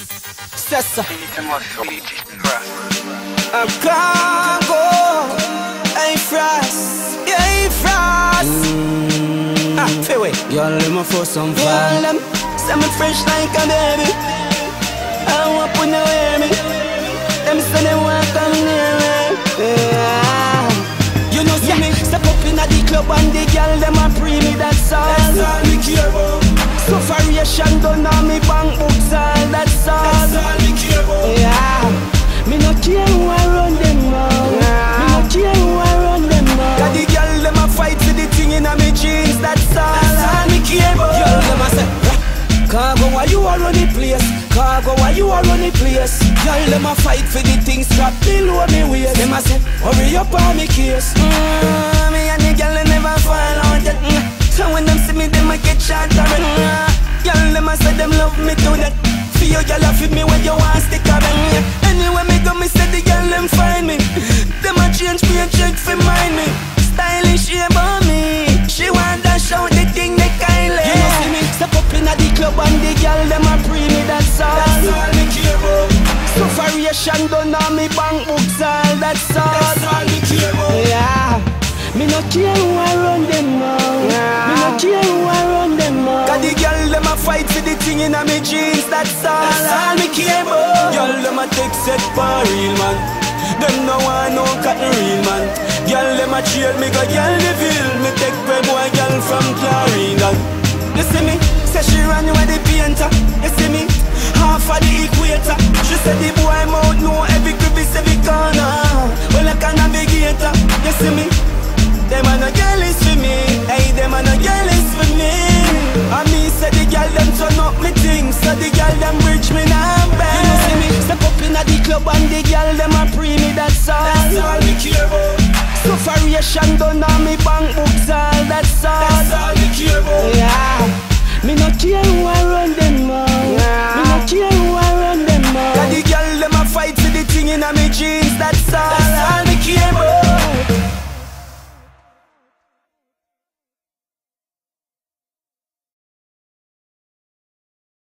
Sessa I'm Congo. Hey Frost, yeah hey Frost. Feel it. Y'all let me for some fun. Y'all them say me fresh like a baby. I want put no wear me. Them say they want come near me. You know see me step up in the club and the girl them a pre me. That's all we care about. Sufferation done on me bank books all. That's all we care about. Yeah. Me no care who I run them now. Me no care who I run them now. Cause the girl them a fight for the thing in a me jeans. That's all me care about. Girl them a say Cargo why you a run the place. Cargo why you a run the place. Girl them a fight for the things strap below me waist. Them a say hurry up on me case. Me and the girl they never fall out yet. So when them see me them a get shot already. Girl them a say them love me to that. For you girl a fit me when you want stick a bang. Anyway me go me say the girl them find me. Them a change me a check for mind me. Stylish she about me. She want to show the thing they kindly. You know see me step up in the club and the girl them a pre me. That's all me care about. Sufferation done on me bank books all. That's all me care about. Yeah. Me no care who I run them now. Me no care who I run them now. Cause the girl them a fight for the thing in a me jeans. That's all me care about. Girl them a take set for real man. Them no want no cotton real man. Girl them a cheer me go girl the feel. Me take pay boy girl from Clarendon. You see me? Say she run with the painter. You see me? Half of the equator. She said the boy mouth know every crevice, every corner. Well like a navigator. You see me? Them a no jealous for me. Hey, them a no jealous for me. And me say the girl them turn up me things. So the girl them rich me now bad. You know see me step up in the club and the girl them a pre me. That's all we care about. Sufferation done on me bank books all. That's all we care about. Yeah. Me no care who I